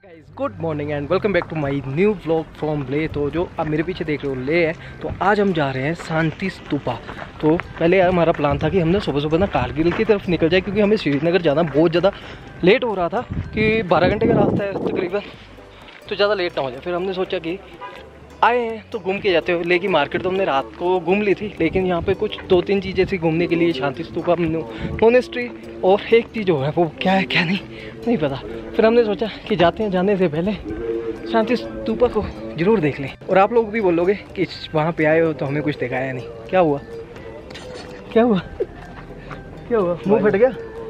Guys, good morning and welcome back to my new vlog from Leh. तो जो आप मेरे पीछे देख रहे हो ले है। तो आज हम जा रहे हैं शांति स्तूपा। तो पहले हमारा प्लान था कि हमने सुबह सुबह ना कारगिल की तरफ निकल जाए, क्योंकि हमें श्रीनगर जाना बहुत ज़्यादा लेट हो रहा था कि 12 घंटे का रास्ता है तकरीबन, तो ज़्यादा लेट ना हो जाए। फिर हमने सोचा कि आए हैं तो घूम के जाते हो। लेकिन मार्केट तो हमने रात को घूम ली थी, लेकिन यहाँ पे कुछ 2-3 चीज़ें थी घूमने के लिए, शांति स्तूपा, मोनेस्ट्री, और एक चीज़ जो है वो क्या है क्या नहीं पता। फिर हमने सोचा कि जाते हैं, जाने से पहले शांति स्तूपा को ज़रूर देख लें। और आप लोग भी बोलोगे कि वहाँ पे आए हो तो हमें कुछ दिखाया नहीं। क्या हुआ क्या हुआ क्या हुआ? मुँह फट गया?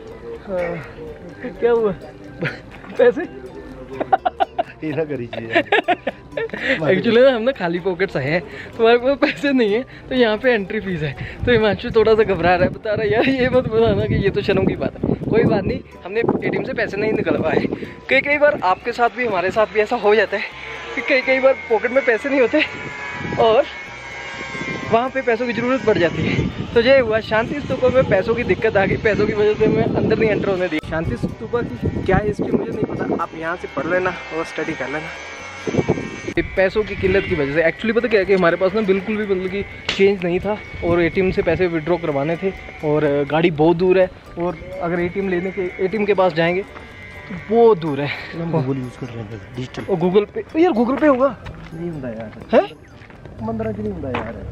क्या हुआ? पैसे ना करीजिए। एक्चुअली ना हम ना खाली पॉकेट्स आए हैं, तुम्हारे पास पैसे नहीं है, तो यहाँ पे एंट्री फीस है। तो हिमांशु थोड़ा सा घबरा रहा है, बता रहा है यार ये मत बताना कि ये तो शर्म की बात है। कोई बात नहीं, हमने एटीएम से पैसे नहीं निकलवाए। कई बार आपके साथ भी हमारे साथ भी ऐसा हो जाता है कि कई बार पॉकेट में पैसे नहीं होते और वहाँ पे पैसों की ज़रूरत पड़ जाती है। तो ये हुआ, शांति स्तूपा में पैसों की दिक्कत आ गई, पैसों की वजह से मैं अंदर नहीं एंटर होने दी। शांति स्तूपा की क्या हिस्ट्री मुझे नहीं पता, आप यहाँ से पढ़ लेना और स्टडी कर लेना। पैसों की किल्लत की वजह से एक्चुअली पता क्या है कि हमारे पास ना बिल्कुल भी मतलब कि चेंज नहीं था, और एटीएम से पैसे विड्रॉ करवाने थे, और गाड़ी बहुत दूर है, और अगर एटीएम के पास जाएंगे तो बहुत दूर है। गूगल यूज़ कर रहे हैं डिजिटल, और गूगल पे यार, गूगल पे होगा नहीं होता यार है, मंदरा की नहीं होता यार।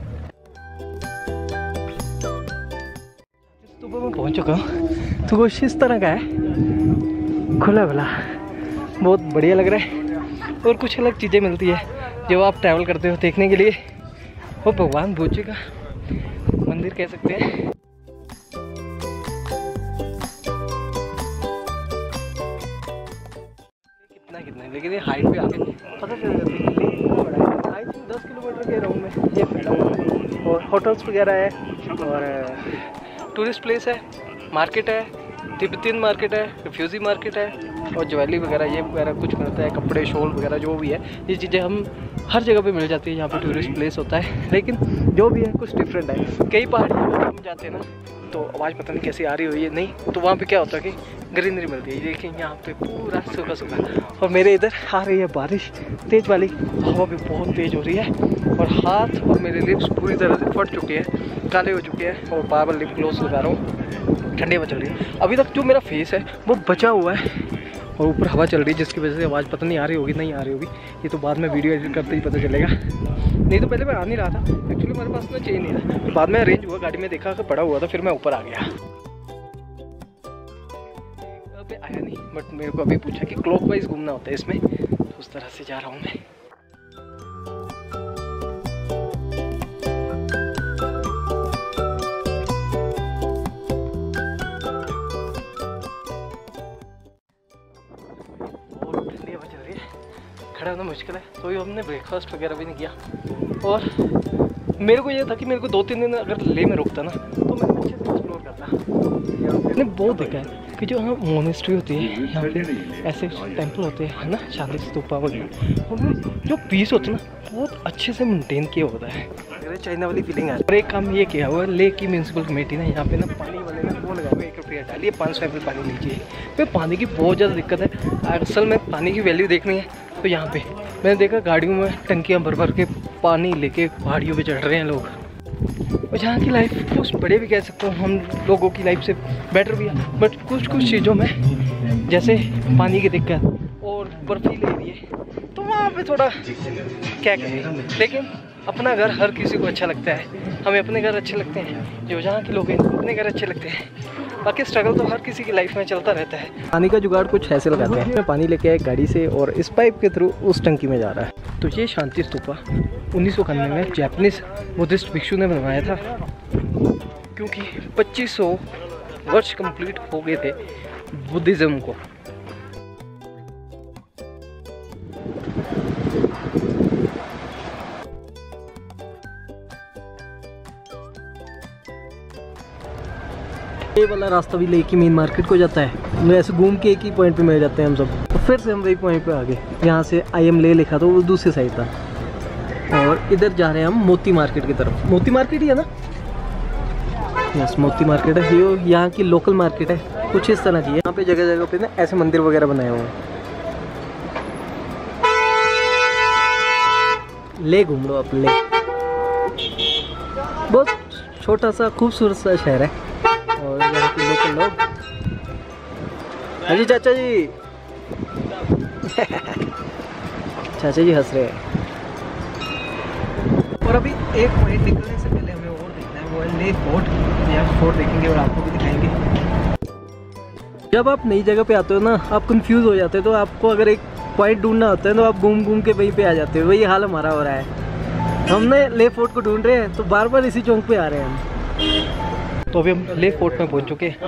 स्तूपा में पहुंच चुका हूँ, तो कुछ इस तरह का है, खुला खुला, बहुत बढ़िया लग रहा है। और कुछ अलग चीज़ें मिलती है जो आप ट्रैवल करते हो देखने के लिए। वो भगवान बुद्ध जी का मंदिर कह सकते हैं। कितना है, लेकिन ये हाइट पे आके पता चल जाती है। आई थिंक 10 किलोमीटर के अराउंड में ये फैला हुआ है, और होटल्स वगैरह है, और टूरिस्ट प्लेस है, मार्केट है, तिब्बतियन मार्केट है, रिफ्यूजी मार्केट है, और ज्वेलरी वगैरह ये वगैरह कुछ मिलता है, कपड़े शॉल वगैरह जो भी है, ये चीज़ें हम हर जगह पे मिल जाती है। यहाँ पे टूरिस्ट प्लेस होता है, लेकिन जो भी है कुछ डिफरेंट है। कई पहाड़ियों में हम जाते हैं ना, तो आवाज़ पता नहीं कैसी आ रही हो ये नहीं, तो वहाँ पे क्या होता है कि ग्रीनरी मिलती है। देखिए यहाँ पे पूरा सूखा सूखा, और मेरे इधर आ रही है बारिश तेज़ वाली, हवा भी बहुत तेज़ हो रही है, और हाथ और मेरे लिप्स पूरी तरह से फट चुके हैं, काले हो चुके हैं, और बार बार लिप ग्लोस लगा रहा हूँ, ठंडी हवा चल रही है। अभी तक जो मेरा फेस है वो बचा हुआ है, और ऊपर हवा चल रही है, जिसकी वजह से आवाज़ पता नहीं आ रही होगी नहीं आ रही होगी, ये तो बाद में वीडियो एडिट करते ही पता चलेगा। नहीं तो पहले मैं आ नहीं रहा था, एक्चुअली मेरे पास ना चेन नहीं था, तो बाद में अरेंज हुआ, गाड़ी में देखा कि पड़ा हुआ था, फिर मैं ऊपर आ गया। अभी आया नहीं, बट मेरे को अभी पूछा कि क्लॉकवाइज घूमना होता है इसमें, तो उस तरह से जा रहा हूँ मैं। खड़ा होना मुश्किल है, तो हमने ब्रेकफास्ट वगैरह भी नहीं किया। और मेरे को ये था कि मेरे को 2-3 दिन अगर ले में रुकता ना, तो मैं अच्छे से एक्सप्लोर करता। मैंने बहुत देखा है कि जो यहाँ मोनेस्ट्री होती है, यहाँ पे ऐसे टेंपल होते हैं ना, शांति स्तूपा वगैरह, उनमें जो पीस होता है ना, बहुत अच्छे से मेंटेन किया होता है। अगर चाइना वाली फीलिंग आ रही है। और एक काम ये किया हुआ है ले की म्यूनसिपल कमेटी ने, यहाँ पे ना पानी वाले ना वो लगा हुआ है, 1 रुपया डालिए 500 ml पानी लीजिए। फिर पानी की बहुत ज़्यादा दिक्कत है, असल में पानी की वैल्यू देखनी है तो यहाँ पे मैंने देखा गाड़ियों में टंकियाँ भर भर के पानी लेके पहाड़ियों पे चढ़ रहे हैं लोग। और यहाँ की लाइफ कुछ बड़े भी कह सकते हो, हम लोगों की लाइफ से बेटर भी है, बट कुछ चीज़ों में जैसे पानी की दिक्कत और बर्फीले एरिए, तो वहाँ पे थोड़ा क्या कहें। लेकिन अपना घर हर किसी को अच्छा लगता है, हमें अपने घर अच्छे लगते हैं, जो जहाँ के लोग हैं अपने घर अच्छे लगते हैं। बाकी स्ट्रगल तो हर किसी की लाइफ में चलता रहता है। पानी का जुगाड़ कुछ ऐसे लगाते हैं, पानी लेके आए गाड़ी से और इस पाइप के थ्रू उस टंकी में जा रहा है। तो ये शांति स्तूपा 1991 में जापानीज बुद्धिस्ट भिक्षु ने बनवाया था, क्योंकि 2500 वर्ष कंप्लीट हो गए थे बुद्धिज़्म को। ये वाला रास्ता भी ले की मेन मार्केट को जाता है, मैं ऐसे घूम के एक ही पॉइंट पे मिल जाते हैं हम सब। तो फिर से हम वही पॉइंट पे आ गए, यहाँ से IM ले लिखा था, वो दूसरी साइड था, और इधर जा रहे हैं हम मोती मार्केट की तरफ। मोती मार्केट ही है ना, यस मोती मार्केट है, ये यहाँ की लोकल मार्केट है, कुछ इस तरह की है। यहाँ पे जगह जगह पे ना ऐसे मंदिर वगैरह बनाए हुए हैं। ले घूम लो आप, ले। बहुत छोटा सा खूबसूरत सा शहर है और यहाँ के लोकल लोग। हाँ जी चाचा जी। चाचा जी हंस रहे हैं। और अभी एक पॉइंट निकलने से पहले हमें और देखना है, वो है लेक फोर्ट। यहाँ फोर्ट देखेंगे और आपको भी दिखाएंगे। जब आप नई जगह पे आते हो ना, आप कंफ्यूज हो जाते हो, तो आपको अगर एक पॉइंट ढूंढना होता है तो आप घूम घूम के वहीं पे आ जाते हो। वही हाल हमारा हो रहा है। हमने ले फोर्ट को ढूंढ रहे हैं तो बार बार इसी चौक पे आ रहे हैं हम। तो अभी हम ले फोर्ट में पहुंच चुके हैं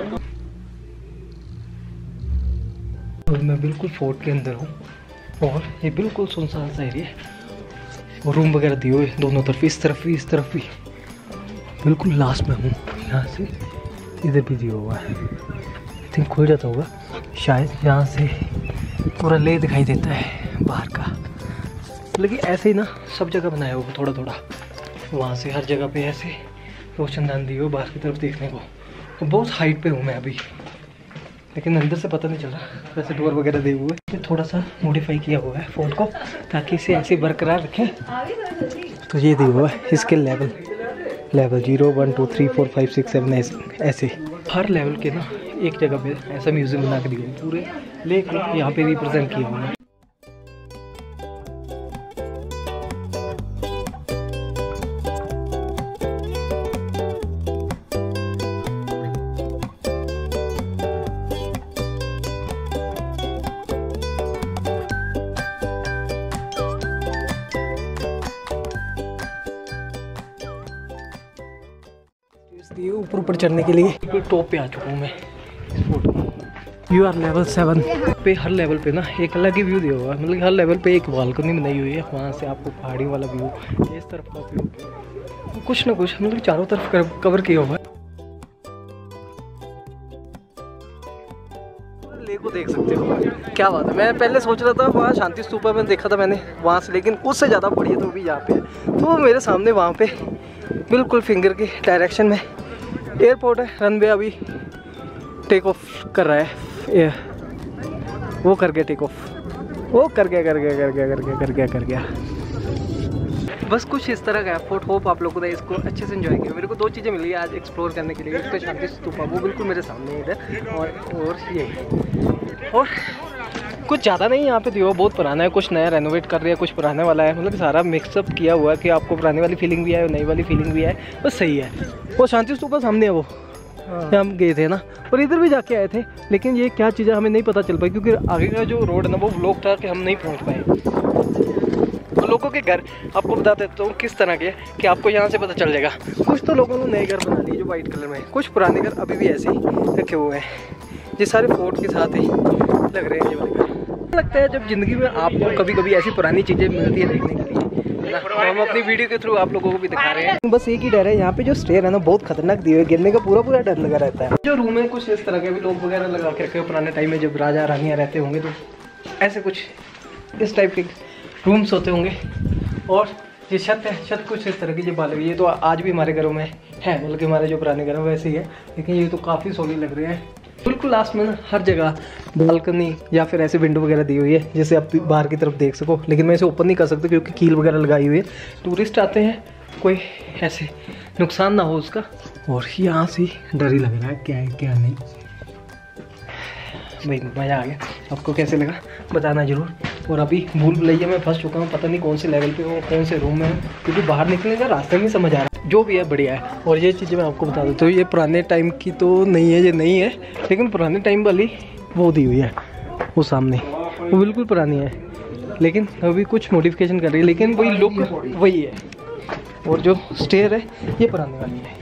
और मैं बिल्कुल फोर्ट के अंदर हूँ और ये बिल्कुल सुनसान सा एरिया है और रूम वगैरह दिए हुए दोनों तरफ, इस तरफ भी इस तरफ भी। बिल्कुल लास्ट में हूँ, यहाँ से इधर भी दिया हुआ है। आई थिंक खुल जाता होगा शायद, यहाँ से पूरा ले दिखाई देता है बाहर का। लेकिन ऐसे ही ना सब जगह बनाया होगा थोड़ा थोड़ा, वहाँ से हर जगह पे ऐसे रोशनदान दिए हो बाहर की तरफ देखने को। तो बहुत हाइट पे हूँ मैं अभी, लेकिन अंदर से पता नहीं चल रहा। वैसे डोर वगैरह दिए हुए हैं, थोड़ा सा मॉडिफाई किया हुआ है फोर्ट को ताकि इसे ऐसे बरकरार रखें। तो ये दिया हुआ है इसके लेवल 0 1 2 3 4 5 6 7 ऐसे हर लेवल के ना एक जगह पे ऐसा म्यूजियम बना के दिया हुआ, पूरे लेक को यहाँ पे रिप्रेजेंट किया हुआ है। ऊपर ऊपर चढ़ने के लिए टॉप पे आ चुका हूँ मैं इस फोटो में। यू आर लेवल 7 पे। हर लेवल पे ना एक अलग ही व्यू दिया हुआ है, मतलब हर लेवल पे एक बालकनी बनाई हुई है। वहाँ से आपको पहाड़ी वाला व्यू, इस तरफ का व्यू, कुछ ना कुछ मतलब चारों तरफ कवर किया हुआ है। लेक को देख सकते हो, क्या बात है। मैं पहले सोच रहा था वहाँ शांति स्तूपा में देखा था मैंने वहाँ से, लेकिन उससे ज़्यादा बढ़िया तो भी यहाँ पे है। तो मेरे सामने वहाँ पे बिल्कुल फिंगर की डायरेक्शन में एयरपोर्ट है। रनवे अभी टेक ऑफ कर रहा है, वो कर गया टेक ऑफ, वो कर गया। बस कुछ इस तरह का फोर्ट। होप आप लोगों ने इसको अच्छे से एंजॉय किया। मेरे को 2 चीज़ें मिली आज एक्सप्लोर करने के लिए। एक तो शांति स्तूपा, वो बिल्कुल मेरे सामने इधर, और ये और कुछ ज़्यादा नहीं यहाँ पे दिया हुआ। बहुत पुराना है, कुछ नया रेनोवेट कर रहे हैं, कुछ पुराने वाला है। मतलब सारा मिक्सअप किया हुआ है कि आपको पुराने वाली फीलिंग भी आए और नई वाली फीलिंग भी आए, बस सही है। वो शांति स्तूपा सामने है, वो हम गए थे ना, और इधर भी जाके आए थे। लेकिन ये क्या चीज़ है हमें नहीं पता चल पाई, क्योंकि आगे का जो रोड है ना वो ब्लॉक था कि हम नहीं पहुँच पाए। तो लोगों के घर आपको बता देता हूँ किस तरह के, कि आपको यहाँ से पता चल जाएगा। कुछ तो लोगों ने नए घर बना लिए जो वाइट कलर में है, कुछ पुराने घर अभी भी ऐसे ही रखे हुए हैं। ये सारे फोर्ट के साथ ही लग रहे हैं ये वाले घर। लगता है जब ज़िंदगी में आपको कभी कभी ऐसी पुरानी चीज़ें मिलती है देखने के लिए, तो हम अपनी वीडियो के थ्रू आप लोगों को भी दिखा रहे हैं। बस एक ही डर है, यहाँ पे जो स्टेयर है ना बहुत खतरनाक दिए हुए, गिरने का पूरा डर लगा रहता है। जो रूम है कुछ इस तरह के भी लोग वगैरह लगा के रखे हुए पुराने टाइम में, जब राजा रानियाँ रहते होंगे तो ऐसे कुछ इस टाइप के रूम्स होते होंगे। और ये छत है, छत कुछ इस तरह की जो बाल, ये तो आज भी हमारे घरों में है, बल्कि हमारे जो पुराने घर हैं वैसे ही है, लेकिन ये तो काफ़ी सोली लग रहे हैं। बिल्कुल लास्ट में ना हर जगह बालकनी या फिर ऐसे विंडो वगैरह दी हुई है जैसे आप बाहर की तरफ देख सको, लेकिन मैं इसे ओपन नहीं कर सकता क्योंकि कील वगैरह लगाई हुई है। टूरिस्ट आते हैं, कोई ऐसे नुकसान ना हो उसका। और यहाँ से डर ही लग रहा है क्या है क्या नहीं। भाई मज़ा आ गया। आपको कैसे लगा बताना ज़रूर। और अभी भूल भुलैया मैं फंस चुका हूँ, पता नहीं कौन से लेवल पे हो, कौन से रूम में है, क्योंकि बाहर निकलने का रास्ता नहीं समझ आ रहा। जो भी है बढ़िया है। और ये चीज़ें मैं आपको बता दूँ तो ये पुराने टाइम की तो नहीं है, ये नहीं है, लेकिन पुराने टाइम वाली वो दी हुई है वो सामने, वो बिल्कुल पुरानी है, लेकिन अभी कुछ मॉडिफिकेशन कर रही है, लेकिन वही लुक वही है। और जो स्टेयर है ये पुराने वाली है।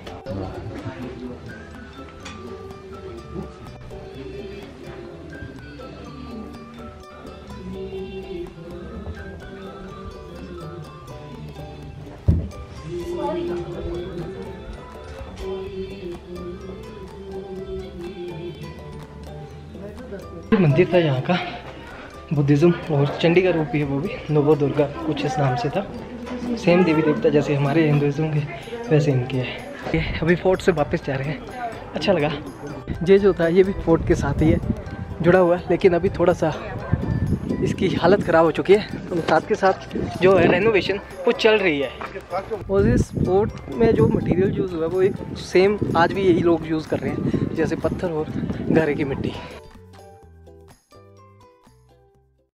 मंदिर था यहाँ का बुद्धिज़्म, और चंडी का रूप भी है वो भी, नवदुर्गा कुछ इस नाम से था। सेम देवी देवता जैसे हमारे हिंदुज़्म के वैसे इनके है। ये अभी फोर्ट से वापस जा रहे हैं। अच्छा लगा। ये जो था ये भी फोर्ट के साथ ही है जुड़ा हुआ है, लेकिन अभी थोड़ा सा इसकी हालत ख़राब हो चुकी है। तो साथ के साथ जो है रेनोवेशन वो चल रही है। और इस फोर्ट में जो मटेरियल यूज़ हुआ है वो एक सेम आज भी यही लोग यूज़ कर रहे हैं, जैसे पत्थर और गारे की मिट्टी।